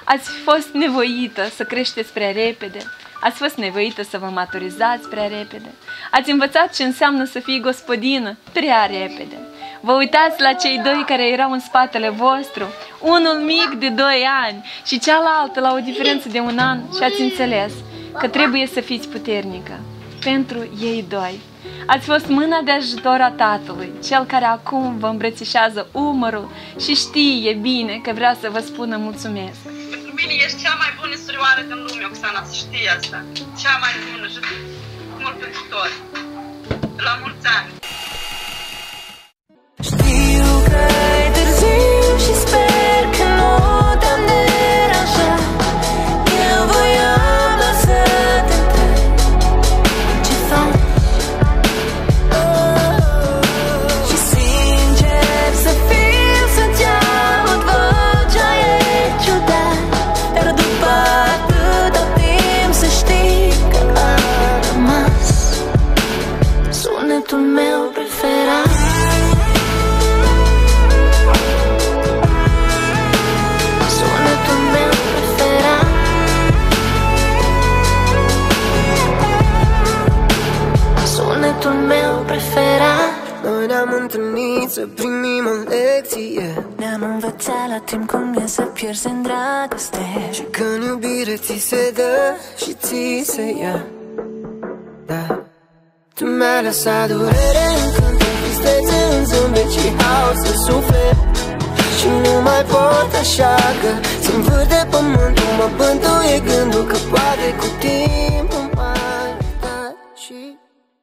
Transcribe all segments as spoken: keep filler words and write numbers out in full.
Ați fost nevoită să creșteți prea repede, ați fost nevoită să vă maturizați prea repede, ați învățat ce înseamnă să fii gospodină prea repede. Vă uitați la cei doi care erau în spatele vostru, unul mic de doi ani și cealaltă la o diferență de un an și ați înțeles că trebuie să fiți puternică pentru ei doi. Ați fost mâna de ajutor a Tatălui, Cel care acum vă îmbrățișează umărul și știe bine că vrea să vă spună mulțumesc. Pentru mine ești cea mai bună surioară din lume, Oxana, să știi asta. Cea mai bună și mult pentru tot. La mulți ani! Știu că-i târziu și sper că nu te-am deranjat. Eu voiam doar să te întreb ce faci. Și sincer să fiu, să-ți aud vocea e ciudat. Dar după atâta timp să știi că a rămas sunetul meu preferat. Meu preferat. Noi ne-am întâlnit să primim o lecție. Ne-am învățat la timp cum e să pierzi în dragoste. Și când iubire ți se dă și ți se ia. Da. Tu mi-ai lăsat durere în cânt, în tristețe, în zâmbet și haos în suflet. Și nu mai pot așa că să-mi vârt de pământul, mă bântuie gândul că poate cu timpul mai uita și...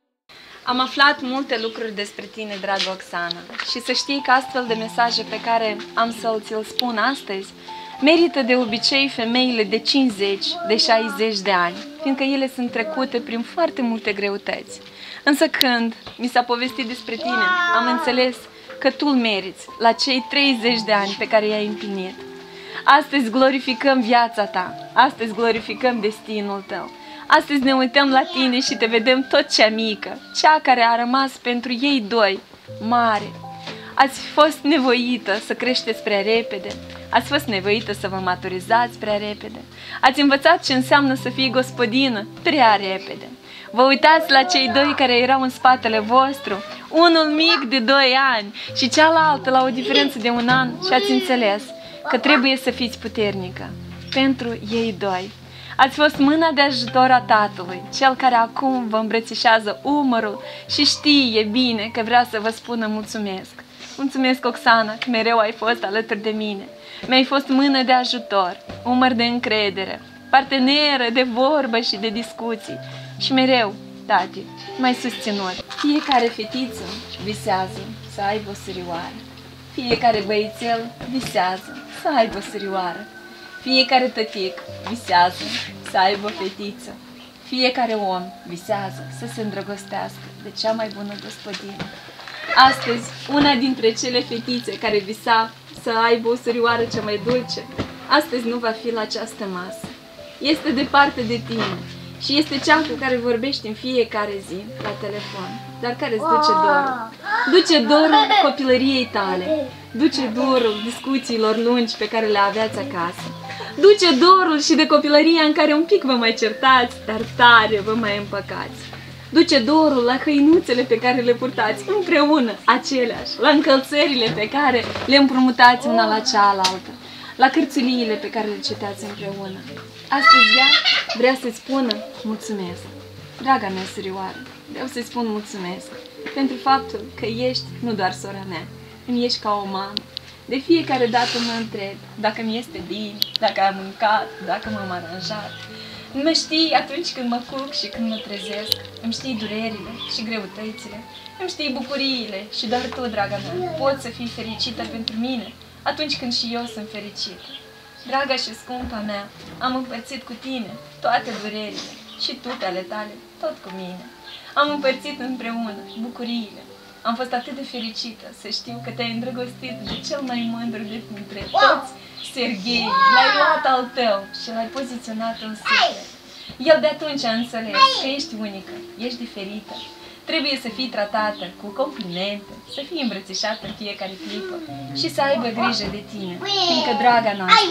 Am aflat multe lucruri despre tine, dragă Oxana, și să știi că astfel de mesaje pe care am să ți-l spun astăzi merită de obicei femeile de cincizeci, de șaizeci de ani, fiindcă ele sunt trecute prin foarte multe greutăți. Însă când mi s-a povestit despre tine, am înțeles că tu îl meriți la cei treizeci de ani pe care i-ai împlinit. Astăzi glorificăm viața ta, astăzi glorificăm destinul tău. Astăzi ne uităm la tine și te vedem tot cea mică, cea care a rămas pentru ei doi, mare. Ați fost nevoită să creșteți prea repede, ați fost nevoită să vă maturizați prea repede, ați învățat ce înseamnă să fii gospodină prea repede. Vă uitați la cei doi care erau în spatele vostru, unul mic de doi ani și cealaltă la o diferență de un an și ați înțeles că trebuie să fiți puternică pentru ei doi. Ați fost mâna de ajutor a Tatălui, Cel care acum vă îmbrățișează umărul și știe bine că vrea să vă spună mulțumesc. Mulțumesc, Oxana, că mereu ai fost alături de mine. Mi-ai fost mână de ajutor, umăr de încredere, parteneră de vorbă și de discuții. Și mereu, tati, m-ai susținut. Fiecare fetiță visează să aibă o surioară. Fiecare băiețel visează să aibă o surioară. Fiecare tătic visează să aibă o fetiță. Fiecare om visează să se îndrăgostească de cea mai bună gospodină. Astăzi, una dintre cele fetițe care visa să aibă o surioară cea mai dulce, astăzi nu va fi la această masă. Este departe de tine și este cea cu care vorbești în fiecare zi la telefon, dar care îți duce dorul. Duce dorul copilăriei tale, duce dorul discuțiilor lungi pe care le aveați acasă. Duce dorul și de copilăria în care un pic vă mai certați, dar tare vă mai împăcați. Duce dorul la hăinuțele pe care le purtați împreună, aceleași, la încălțările pe care le împrumutați una la cealaltă, la cărțuliile pe care le citeați împreună. Astăzi ea vrea să-ți spună mulțumesc. Draga mea surioară, vreau să-ți spun mulțumesc pentru faptul că ești nu doar sora mea, îmi ești ca o mamă. De fiecare dată mă întreb dacă mi este bine, dacă am mâncat, dacă m-am aranjat. Mă știi atunci când mă culc și când mă trezesc, îmi știi durerile și greutățile, îmi știi bucuriile și doar tu, draga mea, poți să fii fericită pentru mine atunci când și eu sunt fericită. Draga și scumpa mea, am împărțit cu tine toate durerile și tu pe ale tale, tot cu mine. Am împărțit împreună bucuriile. Am fost atât de fericită să știu că te-ai îndrăgostit de cel mai mândru dintre toți, Serghei. L-ai luat al tău și l-ai poziționat în suflet. El de atunci a înțeles că ești unică, ești diferită. Trebuie să fii tratată cu complimente, să fii îmbrățișată în fiecare clipă și să aibă grijă de tine, fiindcă, draga noastră,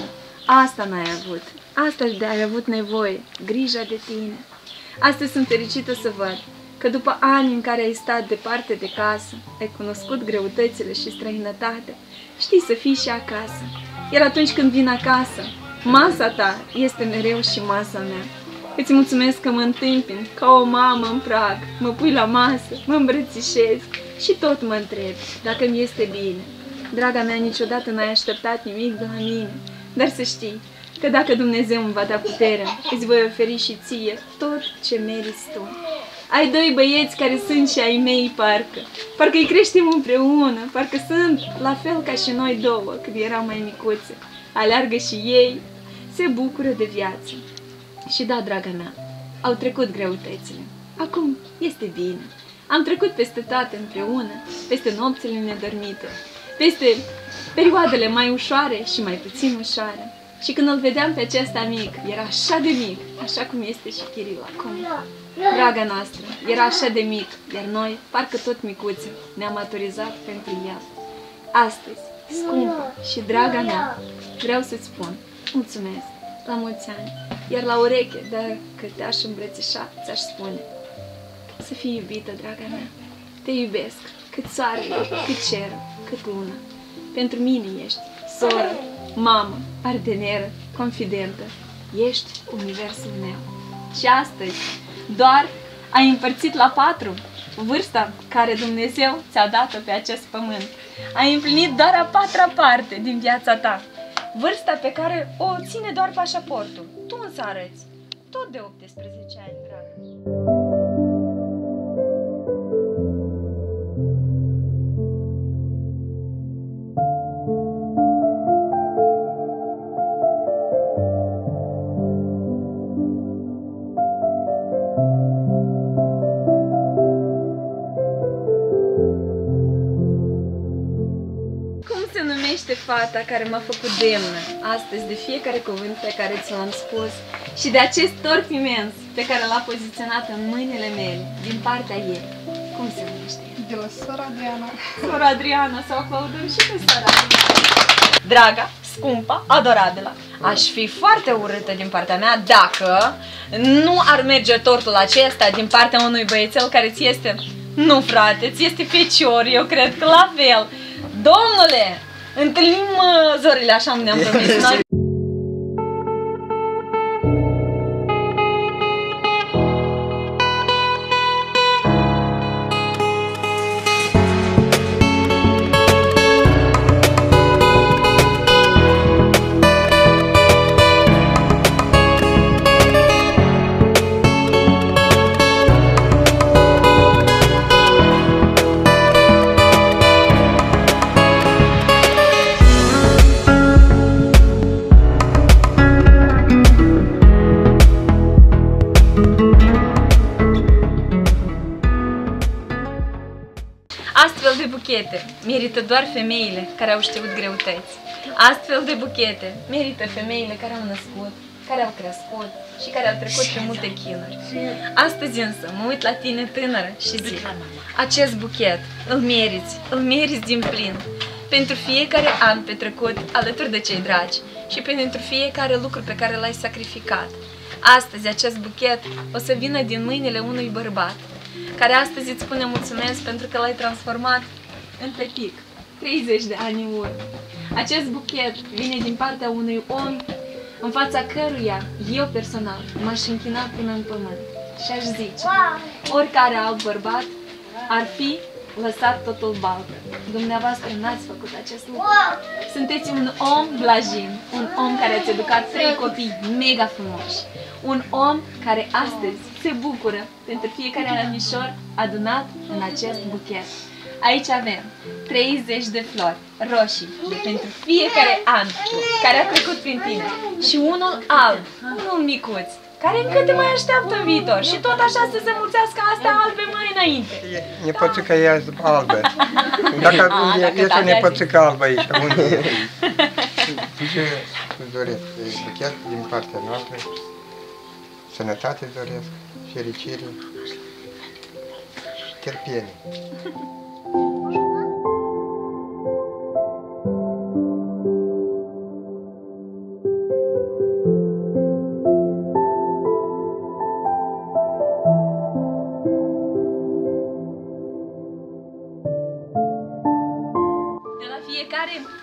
Asta n-ai avut. Asta de ai avut nevoie. Grija de tine. Astăzi sunt fericită să văd că după ani în care ai stat departe de casă, ai cunoscut greutățile și străinătatea, știi să fii și acasă. Iar atunci când vin acasă, masa ta este mereu și masa mea. Îți mulțumesc că mă întâmpini ca o mamă în prag, mă pui la masă, mă îmbrățișezi și tot mă întrebi dacă mi este bine. Draga mea, niciodată n-ai așteptat nimic de la mine, dar să știi că dacă Dumnezeu îmi va da puterea, îți voi oferi și ție tot ce meriți tu. Ai doi băieți care sunt și ai mei, parcă. Parcă îi creștem împreună, parcă sunt la fel ca și noi două când eram mai micuțe. Aleargă și ei, se bucură de viață. Și da, draga mea, au trecut greutățile. Acum este bine. Am trecut peste toate împreună, peste nopțile nedormite, peste perioadele mai ușoare și mai puțin ușoare. Și când îl vedeam pe acesta mic, era așa de mic, așa cum este și Kiril acum. Draga noastră, era așa de mic, iar noi, parcă tot micuțe, ne-am maturizat pentru el. Astăzi, scumpă și draga mea, vreau să-ți spun mulțumesc, la mulți ani, iar la ureche, dacă te-aș îmbrățișa, ți-aș spune să fii iubită, draga mea. Te iubesc, cât soarele, cât cerul, cât luna. Pentru mine ești soră, mamă, parteneră, confidentă. Ești universul meu. Și astăzi doar ai împărțit la patru vârsta care Dumnezeu ți-a dat-o pe acest pământ. Ai împlinit doar a patra parte din viața ta. Vârsta pe care o ține doar pașaportul. Tu însă arăți tot de optsprezece ani, dragă. Fata care m-a făcut demnă astăzi de fiecare cuvânt pe care ți l-am spus și de acest tort imens pe care l-a poziționat în mâinile mele din partea ei. Cum se numește? De la sora Adriana. Sora Adriana, să o aplaudăm și pe sora Adriana. Draga, scumpa, adorabilă, aș fi foarte urâtă din partea mea dacă nu ar merge tortul acesta din partea unui băiețel care ți este, nu frate, ți este fecior, eu cred că la fel. Domnule! Întâlnim uh, zorile așa unde ne-am promis noi. Astfel de buchete merită doar femeile care au știut greutăți. Astfel de buchete merită femeile care au născut, care au crescut și care au trecut pe multe chinuri. Astăzi însă mă uit la tine tânără și zic, acest buchet îl meriți, îl meriți din plin. Pentru fiecare an petrecut alături de cei dragi și pentru fiecare lucru pe care l-ai sacrificat. Astăzi acest buchet o să vină din mâinile unui bărbat care astăzi îți spune mulțumesc pentru că l-ai transformat în petic, treizeci de ani în urmă. Acest buchet vine din partea unui om în fața căruia eu personal m-aș închina până în pământ și aș zice, oricare alt bărbat ar fi lăsat totul baltă. Dumneavoastră n-ați făcut acest lucru. Sunteți un om blajin, un om care ați educat trei copii mega frumoși. Un om care astăzi se bucură pentru fiecare anișor adunat în acest buchet. Aici avem treizeci de flori roșii de pentru fiecare an care a trecut prin tine și unul alb, unul micuț, care încă te mai așteaptă în viitor și tot așa să se mulțească astea albe mai înainte. Nepoțica e albă. Dacă este o nepoțică albă aici, unde? Ce îți doresc? Buchet din partea noastră. Sănătate îți doresc, fericire și terpenie.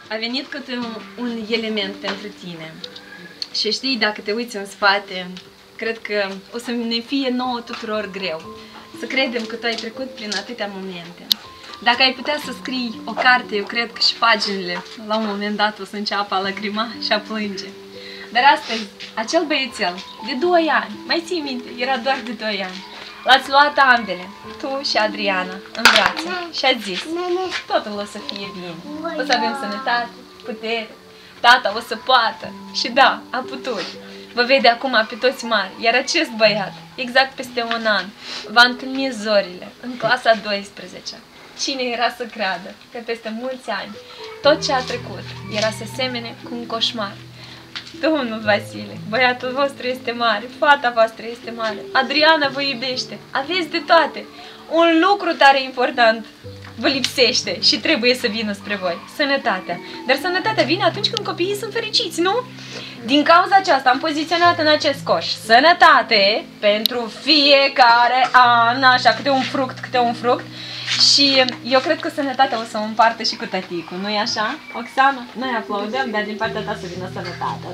A venit câte un, un element pentru tine. Și știi, dacă te uiți în spate, cred că o să ne fie nouă tuturor greu să credem că tu ai trecut prin atâtea momente. Dacă ai putea să scrii o carte, eu cred că și paginile la un moment dat o să înceapă a lacrima și a plânge. Dar astăzi, acel băiețel de doi ani, mai ții minte, era doar de doi ani, l-ați luat ambele, tu și Adriana, în brațe și ați zis: totul o să fie bine, o să avem sănătate, putere, tata o să poată. Și da, a putut. Vă vede acum pe toți mari, iar acest băiat, exact peste un an, va întâlni zorile în clasa a douăsprezecea. Cine era să creadă că peste mulți ani tot ce a trecut era să semene cu un coșmar? Domnul Vasile, băiatul vostru este mare, fata voastră este mare, Adriana vă iubește, aveți de toate. Un lucru tare important vă lipsește și trebuie să vină spre voi: sănătatea. Dar sănătatea vine atunci când copiii sunt fericiți, nu? Din cauza aceasta am poziționat în acest coș sănătate pentru fiecare an, așa, câte un fruct, câte un fruct. Și eu cred că sănătatea o să o împartă și cu tăticul, nu-i așa, Oxana? Noi aplaudăm, dar din partea ta să vină sănătatea.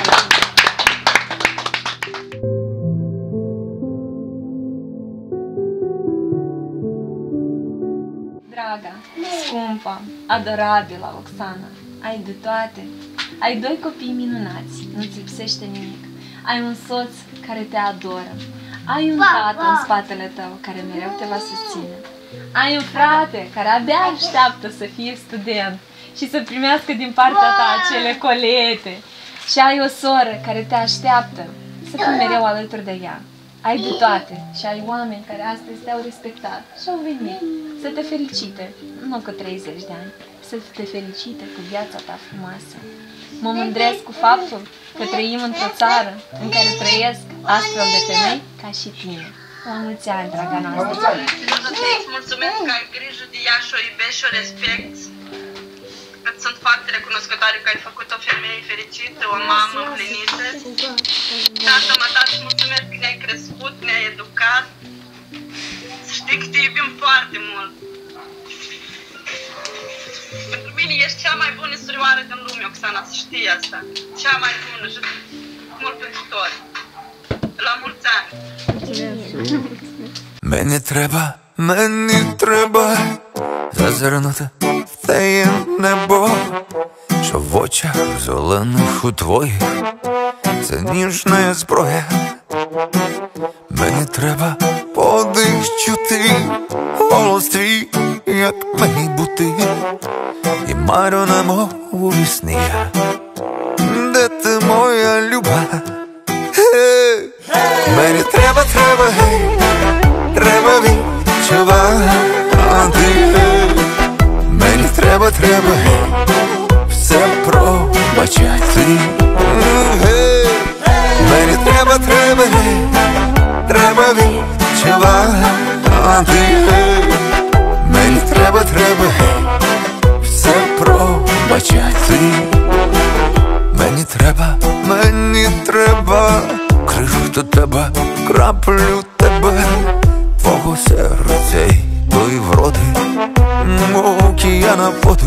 Draga, scumpa, adorabilă Oxana, ai de toate. Ai doi copii minunați, nu-ți lipsește nimic. Ai un soț care te adoră. Ai un tată în spatele tău care mereu te va susține. Ai un frate care abia așteaptă să fie student și să primească din partea ta acele colete. Și ai o soră care te așteaptă să fii mereu alături de ea. Ai de toate și ai oameni care astăzi te-au respectat și au venit să te felicite, nu cu treizeci de ani, să te felicite cu viața ta frumoasă. Mă mândresc cu faptul că trăim într-o țară în care trăiesc astfel de femei ca și tine. La mulți ani, draga noastră! Îți mulțumesc că ai grijă de ea și o iubești și o respecti. Îți sunt foarte recunoscătoare că ai făcut o femeie fericită, o mamă împlinită. Tată, mă, îți mulțumesc că ne-ai crescut, ne-ai educat. Să știi că te iubim foarte mult. Pentru mine ești cea mai bună surioară din lume, Oxana, să știi asta. Cea mai bună și mult pentru tot. La mulți ani! Мені треба, мені треба зазирнути в те небо, що в очах зелених у твоїх це ніжна зброя. Мені треба подих чути, голос твій, як мені бути, і марю немов у вісні. Де ти, моя люба? Гей! Мені треба, треба, гей, треба відчувати. Мені треба, треба, гей, все пробачати. Гей! Мені треба, треба, гей, треба відчувати. Мені треба, треба, гей, все пробачати. Мені треба, мені треба крижу до тебе, краплю тебе, твого серця й тої вроди, мов океана воду.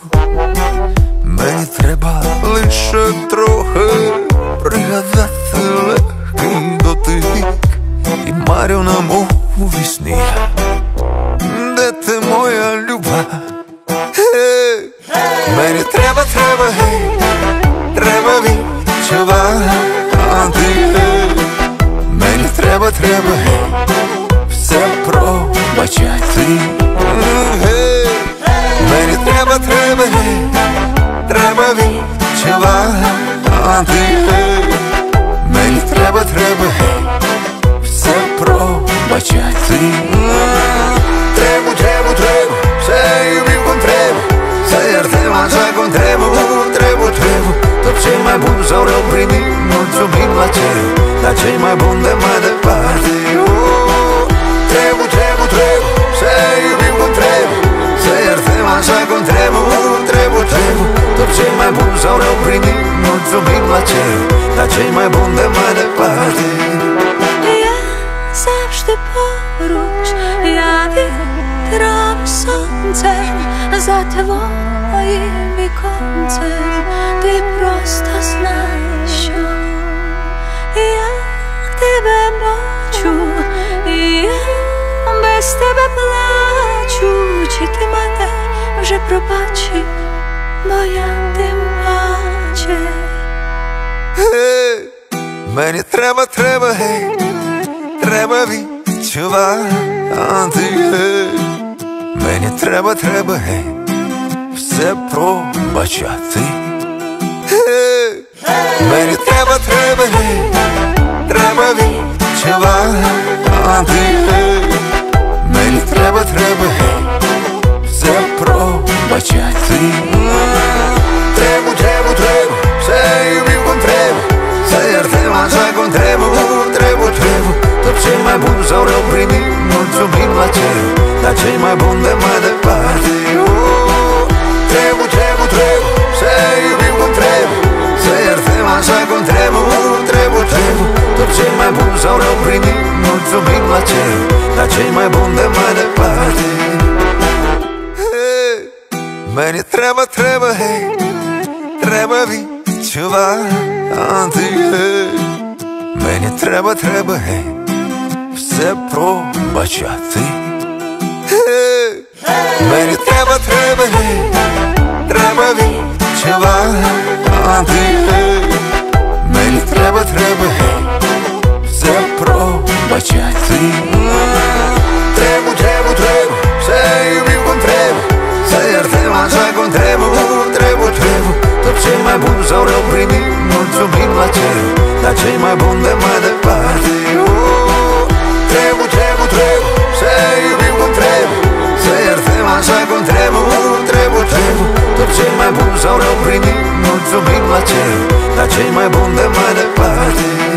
Мені треба лише трохи пригадати легкий дотик і марю немов у вісні. Де ти, моя люба? Гей! Мені треба, треба, гей, треба відчувати. Мені треба, треба, гей, все пробачати. Гей! Мені треба, треба, гей, треба відчувати. Мені треба, треба, гей, все пробачати. Треба, треба, треба, все любив контребу, все артема за контребу. Треба, треба, tot ce mai bun s-au rău primit, mulțumim la cerul, la cei mai buni de mai departe. Oh, trebu, trebu, trebu, să iubim cum trebu, să iertăm așa cum trebu. Trebu, trebu, tot ce mai bun s-au rău primit, mulțumim la cerul, la cei mai buni de mai departe. Я завжди поруч, я вітром сонцем за твою moimi koncem, ty prosto znasz ją. Jak tebe moczu, ja bez tebe plaču, чи ти мене вже пробачив, бо я тим паче. Гей, мені треба, треба, гей, треба відчувати, гей. Мені треба, треба, гей, все пробачати. Гей, мені треба, треба, гей, треба відчувати, гей. Мені треба, треба, гей, все пробачати. Треба, треба, треба, все вівком треба, все артема закон треба, треба, треба. Tot ce mai bun s-au rău primit, mulțumim la cer, la cei mai buni de mai departe. Trebuie, trebuie, trebuie, să iubim cum trebuie, să iertăm așa cum trebuie, trebuie, trebuie. Tot ce mai bun s-au rău primit, mulțumim la cer, la cei mai buni de mai departe. Hey, meni treba, treba, hey, treba ceva antic, hey. Meni treba, treba, hey, все пробачати. Hey, мені треба, треба, hey, треба відчувати, hey. Мені треба, треба, hey, все пробачати. Треба, треба, треба, все вівком треба, все артема закон треба, треба, треба. Tot ce mai bun s-au rău primit, mulțumim la cer, la cei mai buni de mai departe. Trebuie, trebuie, trebuie, să iubim cum trebuie, să iertăm așa cum trebuie, trebuie, trebuie. Tot ce mai bun s-au rău primit, mulțumim la cer, la cei mai buni de mai departe.